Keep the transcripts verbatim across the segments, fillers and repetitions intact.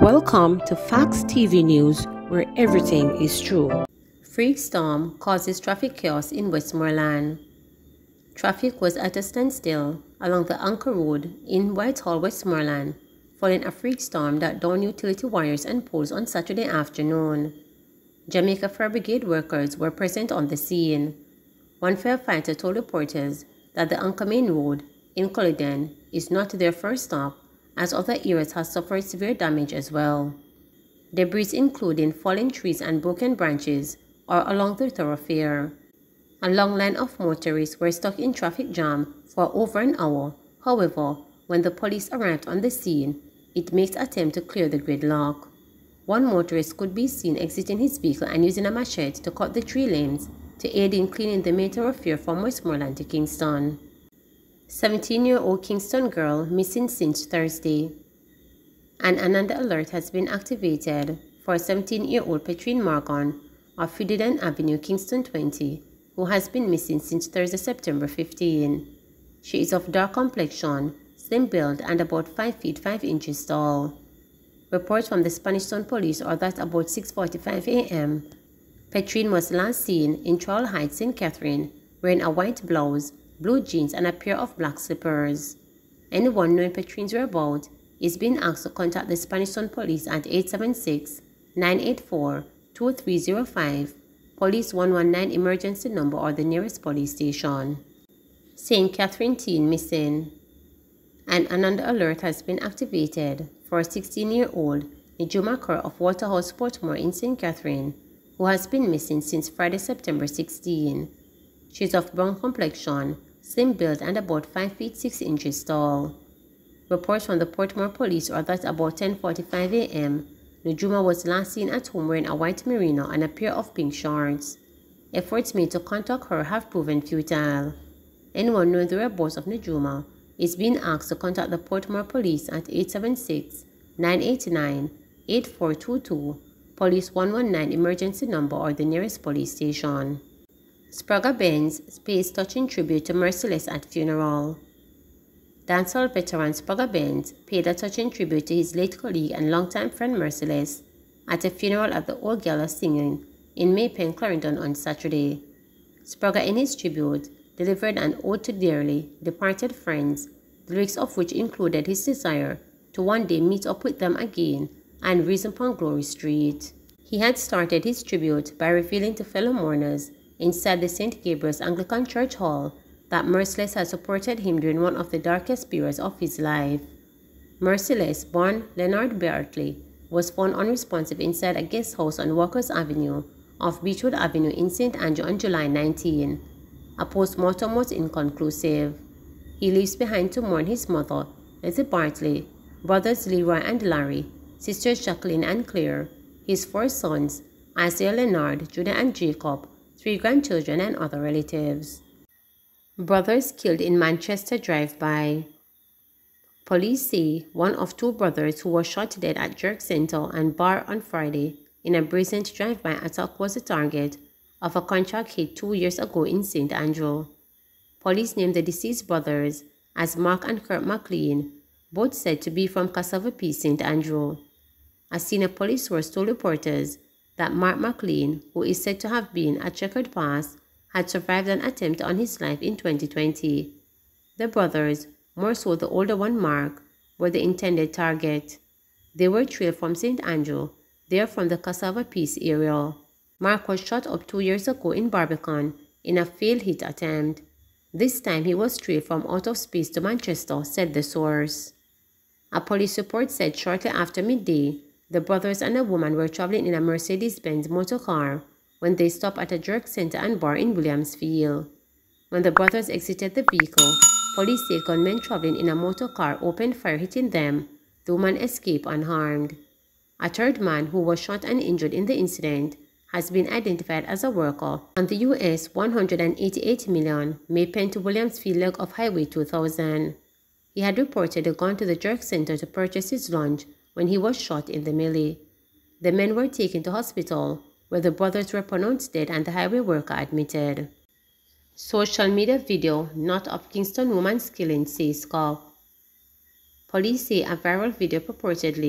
Welcome to Facts T V News, where everything is true. Freak storm causes traffic chaos in Westmoreland. Traffic was at a standstill along the Anchor Road in Whitehall, Westmoreland, following a freak storm that downed utility wires and poles on Saturday afternoon. Jamaica Fire Brigade workers were present on the scene. One firefighter told reporters that the Anchor Main Road in Culloden is not their first stop, as other areas have suffered severe damage as well. Debris including fallen trees and broken branches are along the thoroughfare. A long line of motorists were stuck in traffic jam for over an hour. However, when the police arrived on the scene, it makes attempt to clear the gridlock. One motorist could be seen exiting his vehicle and using a machete to cut the tree limbs to aid in cleaning the main thoroughfare from Westmoreland to Kingston. seventeen-year-old Kingston girl missing since Thursday. An Ananda alert has been activated for seventeen-year-old Petrine Morgan of Fidden Avenue, Kingston twenty, who has been missing since Thursday, September fifteenth. She is of dark complexion, slim build, and about five feet five inches tall. Reports from the Spanish Town Police are that about six forty-five a m Petrine was last seen in Trowell Heights, Saint Catherine, wearing a white blouse, blue jeans, and a pair of black slippers. Anyone knowing Petrine's whereabouts is being asked to contact the Spanish Town Police at eight seven six, nine eight four, two three zero five, Police one one nine emergency number, or the nearest police station. Saint Catherine teen missing. An Ananda alert has been activated for sixteen-year-old Nijuma Kerr of Waterhouse Portmore in Saint Catherine, who has been missing since Friday, September sixteenth. She is of brown complexion, slim build, and about five feet six inches tall. Reports from the Portmore Police are that about ten forty-five a m Nijuma was last seen at home wearing a white merino and a pair of pink shorts. Efforts made to contact her have proven futile. Anyone knowing the whereabouts of Nijuma is being asked to contact the Portmore Police at eight seven six, nine eight nine, eight four two two, Police one one nine emergency number, or the nearest police station. Sprague Benz pays touching tribute to Merciless at funeral. Dancehall veteran Sprague Benz paid a touching tribute to his late colleague and longtime friend Merciless at a funeral at the Old Gala Singing in Maypen, Clarendon on Saturday. Sprague, in his tribute, delivered an ode to dearly departed friends, the lyrics of which included his desire to one day meet up with them again and reason upon Glory Street. He had started his tribute by revealing to fellow mourners inside the Saint Gabriel's Anglican Church Hall that Merciless had supported him during one of the darkest periods of his life. Merciless, born Leonard Bartley, was found unresponsive inside a guest house on Walker's Avenue off Beechwood Avenue in Saint Andrew on July nineteenth. A post-mortem was inconclusive. He leaves behind to mourn his mother, Lizzie Bartley, brothers Leroy and Larry, sisters Jacqueline and Claire, his four sons, Isaiah Leonard, Judah and Jacob, three grandchildren, and other relatives. Brothers killed in Manchester drive-by. Police say one of two brothers who were shot dead at Jerk Center and Bar on Friday in a brazen drive-by attack was the target of a contract hit two years ago in Saint Andrew. Police named the deceased brothers as Mark and Kurt McLean, both said to be from Cassava Peace, Saint Andrew. A senior police source told reporters that Mark McLean, who is said to have been at Checkered Pass, had survived an attempt on his life in twenty twenty. The brothers, more so the older one Mark, were the intended target. They were trailed from Saint Andrew, they are from the Cassava Peace area. Mark was shot up two years ago in Barbican in a failed hit attempt. This time he was trailed from out of space to Manchester, said the source. A police report said shortly after midday, the brothers and a woman were traveling in a Mercedes-Benz motor car when they stopped at a Jerk Center and Bar in Williamsfield. When the brothers exited the vehicle, police say gunmen traveling in a motor car opened fire, hitting them. The woman escaped unharmed. A third man, who was shot and injured in the incident, has been identified as a worker on the U S one hundred eighty-eight million Maypen to Williamsfield leg of Highway two thousand. He had reportedly gone to the Jerk Center to purchase his lunch when he was shot in the melee. The men were taken to hospital, where the brothers were pronounced dead and the highway worker admitted. Social media video not of Kingston woman's killing, says cop. Police say a viral video purportedly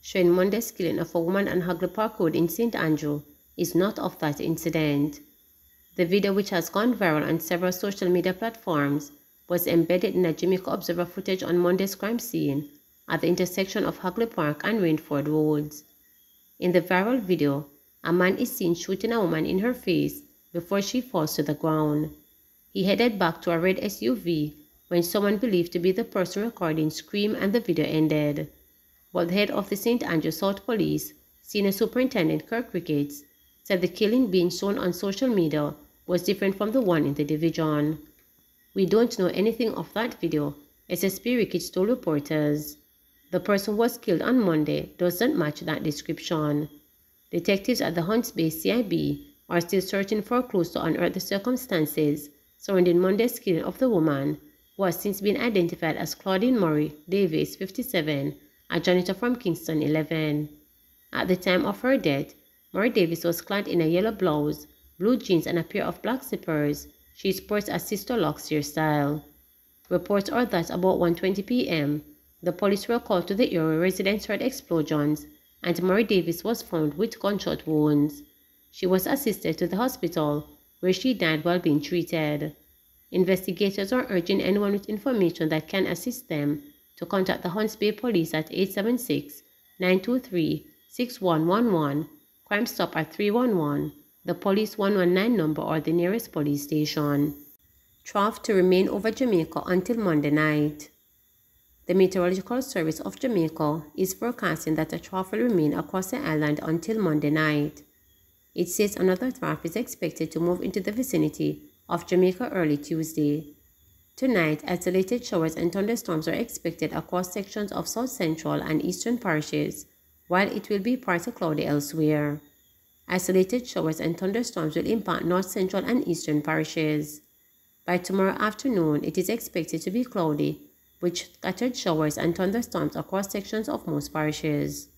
showing Monday's killing of a woman on Hagley Park Road in Saint Andrew, is not of that incident. The video, which has gone viral on several social media platforms, was embedded in a Jamaica Observer footage on Monday's crime scene at the intersection of Hagley Park and Rainford Roads. In the viral video, a man is seen shooting a woman in her face before she falls to the ground. He headed back to a red S U V when someone believed to be the person recording screamed and the video ended. But the head of the Saint Andrew South Police, Senior Superintendent Kirk Ricketts, said the killing being shown on social media was different from the one in the division. "We don't know anything of that video," S S P Ricketts told reporters. "The person who was killed on Monday doesn't match that description." Detectives at the Hunts Bay C I B are still searching for clues to unearth the circumstances surrounding Monday's killing of the woman, who has since been identified as Claudine Murray Davis, fifty-seven, a janitor from Kingston eleven. At the time of her death, Murray Davis was clad in a yellow blouse, blue jeans, and a pair of black slippers. She sports a Sister Locks hairstyle. Reports are that about one twenty p m, the police were called to the area where residents heard explosions, and Murray Davis was found with gunshot wounds. She was assisted to the hospital, where she died while being treated. Investigators are urging anyone with information that can assist them to contact the Hunts Bay Police at eight seven six, nine two three, six one one one, Crime Stop at three one one, the Police one one nine number, or the nearest police station. Trough to remain over Jamaica until Monday night. The Meteorological Service of Jamaica is forecasting that a trough will remain across the island until Monday night. It says another trough is expected to move into the vicinity of Jamaica early Tuesday. Tonight, isolated showers and thunderstorms are expected across sections of south central and eastern parishes, while it will be partly cloudy elsewhere. Isolated showers and thunderstorms will impact north central and eastern parishes. By tomorrow afternoon, it is expected to be cloudy, with scattered showers and thunderstorms across sections of most parishes.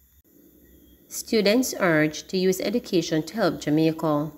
Students urged to use education to help Jamaica.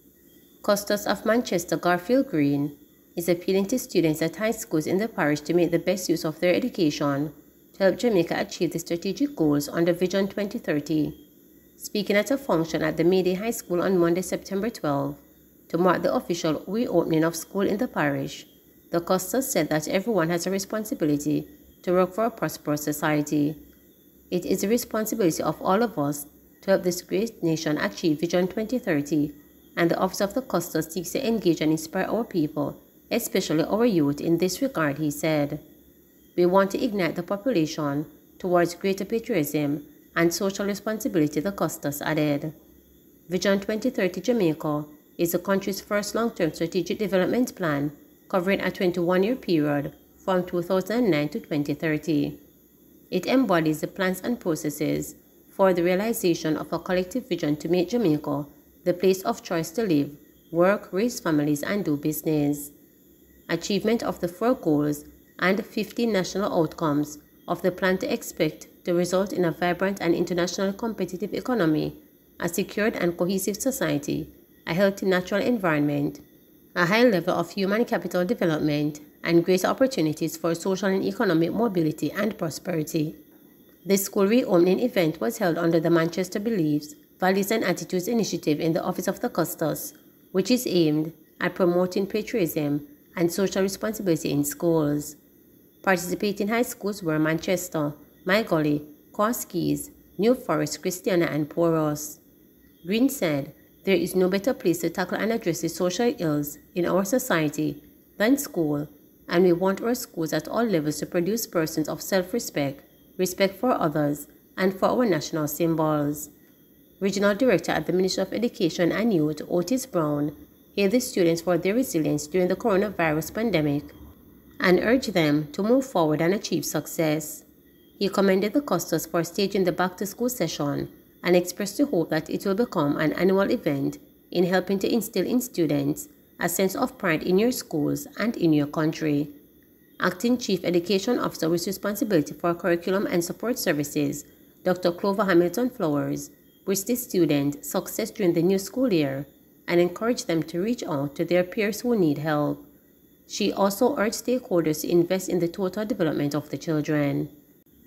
Custos of Manchester Garfield Green is appealing to students at high schools in the parish to make the best use of their education to help Jamaica achieve the strategic goals under Vision twenty thirty. Speaking at a function at the Mayday High School on Monday, September twelfth, to mark the official reopening of school in the parish, the Custos said that everyone has a responsibility to work for a prosperous society. It is the responsibility of all of us to help this great nation achieve Vision twenty thirty, and the Office of the Custos seeks to engage and inspire our people, especially our youth, in this regard, he said. We want to ignite the population towards greater patriotism and social responsibility, the Custos added. Vision twenty thirty Jamaica is the country's first long-term strategic development plan, covering a twenty-one year period from two thousand nine to twenty thirty. It embodies the plans and processes for the realization of a collective vision to make Jamaica the place of choice to live, work, raise families, and do business. Achievement of the four goals and fifteen national outcomes of the plan to expect to result in a vibrant and internationally competitive economy, a secured and cohesive society, a healthy natural environment, a high level of human capital development, and greater opportunities for social and economic mobility and prosperity. The school reopening event was held under the Manchester Beliefs, Values and Attitudes Initiative in the Office of the Custos, which is aimed at promoting patriotism and social responsibility in schools. Participating high schools were Manchester, My Gully, Cross Keys, New Forest, Christiana, and Poros. Green said, "There is no better place to tackle and address the social ills in our society than school, and we want our schools at all levels to produce persons of self-respect, respect for others, and for our national symbols." Regional Director at the Ministry of Education and Youth, Otis Brown, hailed the students for their resilience during the coronavirus pandemic and urged them to move forward and achieve success. He commended the Custos for staging the back-to-school session and expressed the hope that it will become an annual event in helping to instill in students a sense of pride in your schools and in your country. Acting Chief Education Officer with responsibility for curriculum and support services, Doctor Clover Hamilton Flowers, wished the students success during the new school year and encouraged them to reach out to their peers who need help. She also urged stakeholders to invest in the total development of the children.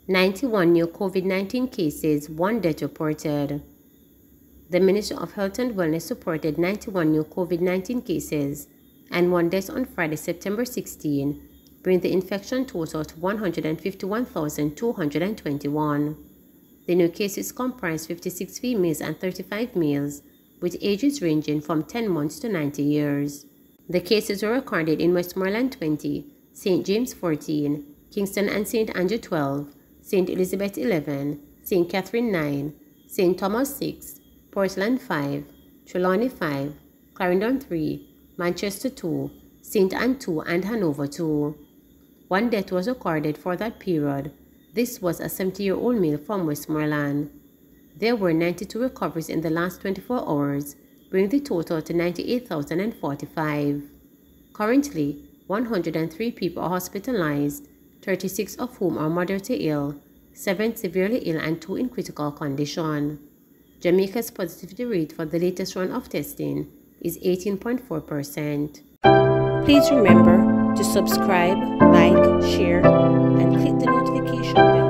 ninety-one new COVID nineteen cases, one death reported. The Ministry of Health and Wellness reported ninety-one new COVID nineteen cases and one death on Friday, September sixteenth, bringing the infection total to one hundred fifty-one thousand two hundred twenty-one. The new cases comprise fifty-six females and thirty-five males, with ages ranging from ten months to ninety years. The cases were recorded in Westmoreland twenty, Saint James fourteen, Kingston and Saint Andrew twelve, Saint Elizabeth eleven, Saint Catherine nine, Saint Thomas six, Portland five, Trelawney five, Clarendon three, Manchester two, Saint Anne two, and Hanover two. One death was recorded for that period. This was a seventy-year-old male from Westmoreland. There were ninety-two recoveries in the last twenty-four hours, bringing the total to ninety-eight thousand forty-five. Currently, one hundred three people are hospitalized, thirty-six of whom are moderately ill, seven severely ill, and two in critical condition. Jamaica's positivity rate for the latest round of testing is eighteen point four percent. Please remember to subscribe, like, share, and click the notification bell.